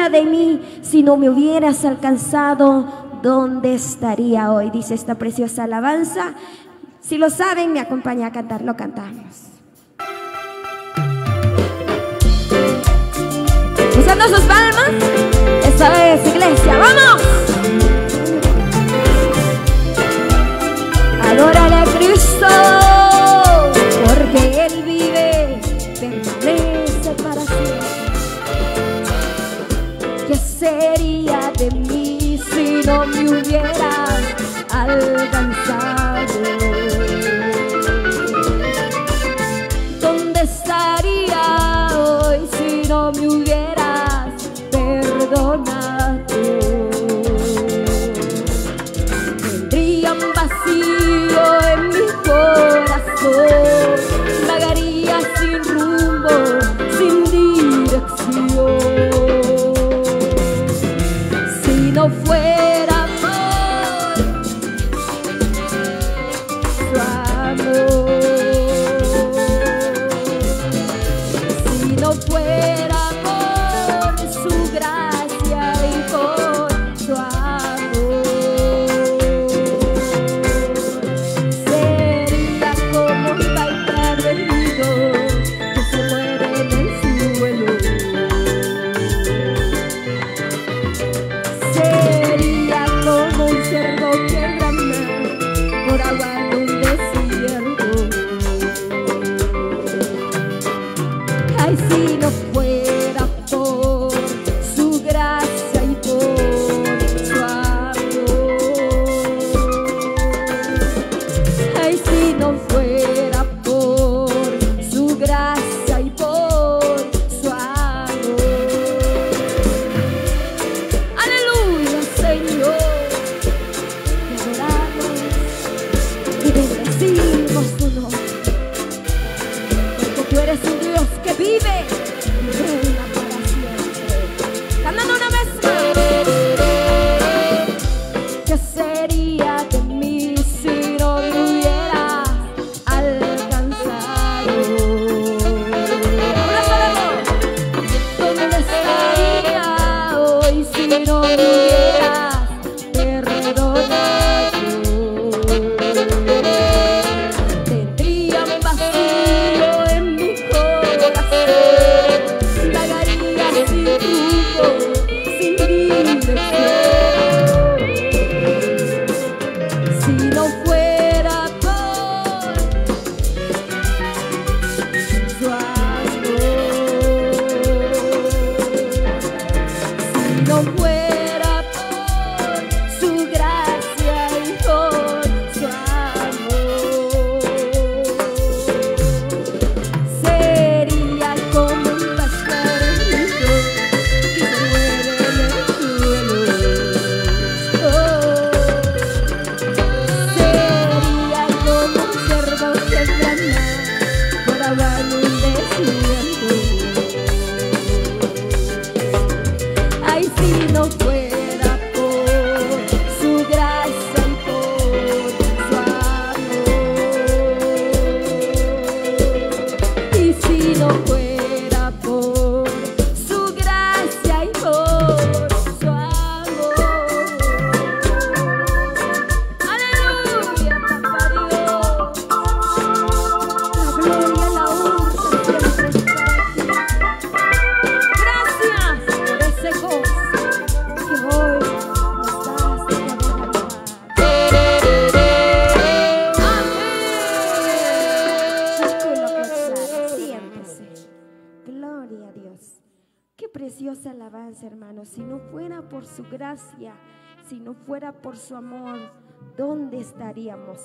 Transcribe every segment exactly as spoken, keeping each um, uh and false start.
sería de mí si no me hubieras alcanzado? ¿Dónde estaría hoy? Dice esta preciosa alabanza. Si lo saben, me acompaña a cantar, lo cantamos. Usando sus palmas, esta es iglesia, ¡vamos! Adórale a Cristo, porque Él vive, permanece para siempre. ¿Qué sería de mí si no me hubieras alcanzado? ¿Dónde estaría hoy si no me hubieras perdonado? Tendría un vacío en mi corazón, vagaría sin rumbo, sin dirección. Si no fuera por su amor, si no fuera por su gracia y por su amor, sería como un bailar perdido que se muere en el suelo. Sería como un cerdo que brama por agua en un desierto. Ay, si no fuera por su gracia y por su amor. Ay, si no fuera por su gracia y por su amor. Aleluya, Señor. Te adoramos y bendecimos tu nombre, porque tú eres un Dios que vive y reina para siempre. Cantando una vez más. ¿Qué sería de mí si no me hubieras alcanzado? Abrazo de amor. ¿Dónde estaría hoy si no me hubieras perdonado? Tendría un vacío en mi corazón, vagaría sin rumbo, sin dirección. Si no fuera por su amor, si no fuera por su gracia y por su amor, sería como un pastorcito que se muere en el suelo. Oh, sería como un cerdo que brama por agua en un desierto. Ay, si no fuera por su gracia y por su amor, y si no fuera por su gracia y por su amor. Aleluya, papá Dios. La gloria y la honra siempre está aquí. Gracias por ese gozo que hoy nos das de derramar. Amén. Siéntese. Gloria a Dios. Qué preciosa alabanza, hermanos. Si no fuera por su gracia, si no fuera por su amor, ¿dónde estaríamos?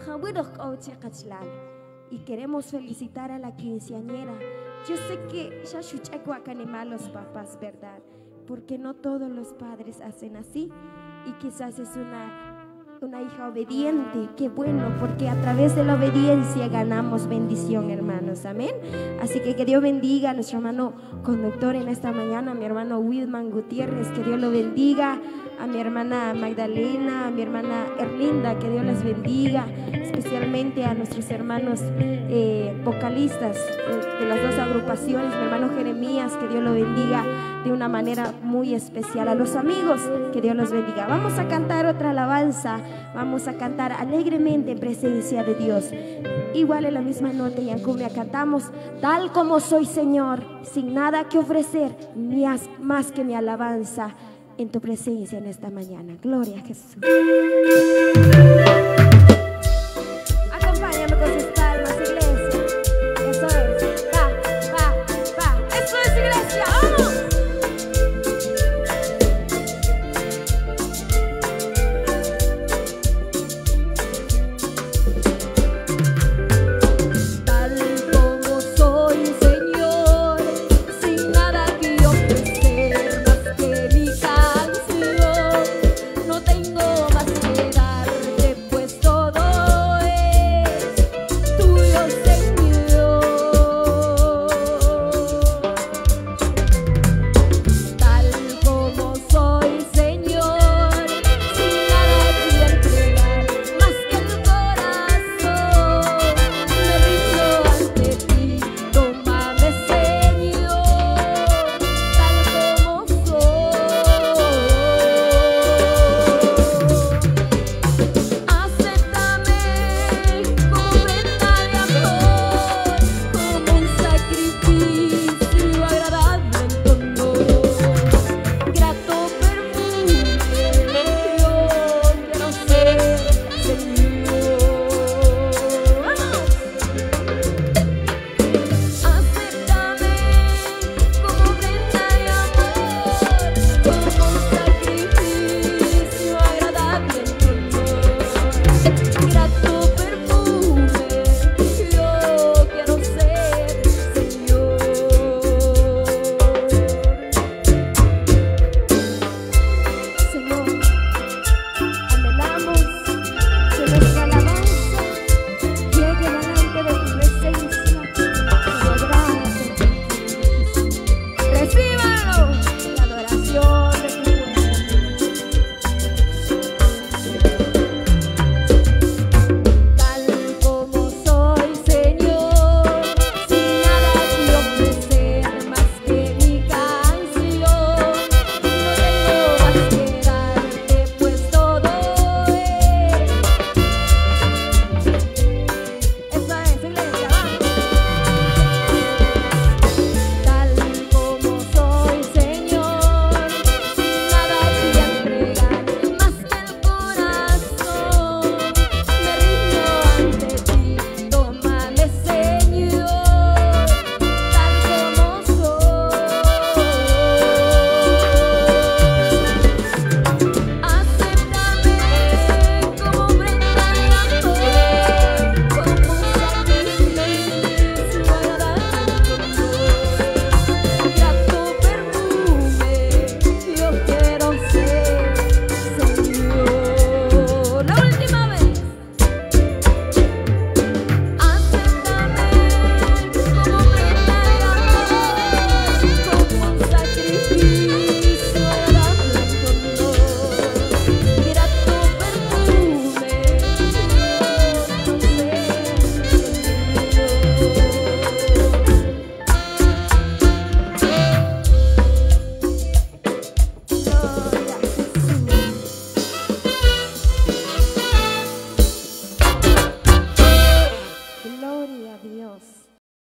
Y queremos felicitar a la quinceañera. Yo sé que ya escuché acá los papás, ¿verdad? Porque no todos los padres hacen así, y quizás es una una hija obediente. Qué bueno, porque a través de la obediencia ganamos bendición, hermanos. Amén. Así que que Dios bendiga a nuestro hermano conductor en esta mañana, a mi hermano Wilman Gutiérrez, que Dios lo bendiga, a mi hermana Magdalena, a mi hermana Erlinda, que Dios les bendiga, especialmente a nuestros hermanos eh, vocalistas de, de las dos agrupaciones, mi hermano Jeremías, que Dios lo bendiga de una manera muy especial, a los amigos, que Dios los bendiga. Vamos a cantar otra alabanza, vamos a cantar alegremente en presencia de Dios. Igual en la misma nota y en cumbia cantamos: tal como soy, Señor, sin nada que ofrecer, ni más que mi alabanza en tu presencia en esta mañana. Gloria a Jesús.